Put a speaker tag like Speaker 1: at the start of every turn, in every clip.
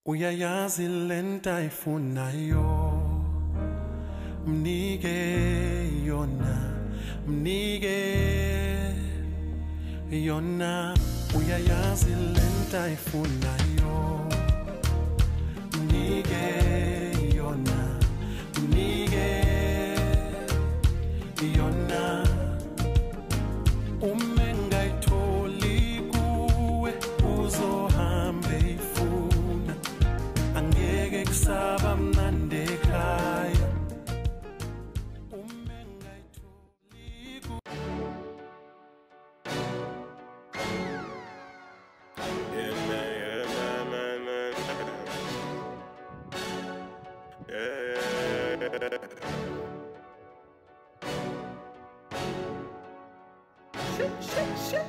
Speaker 1: Uyayazi lento ayifunayo, mnike yona, mnike yona. Uyayazi lento ayifunayo, mnike yona, mnike yona. Umengayitholi kuwe uzohambe ifuna, angeke kusaba mnandi ekhaya. Umengayitholi kuwe.
Speaker 2: Yeah, man. Yeah. Shit.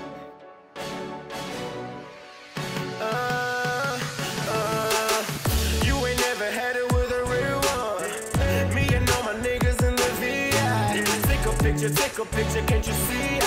Speaker 2: You ain't never had it with a real one. Me and all my niggas in the VI. Take a picture, can't you see?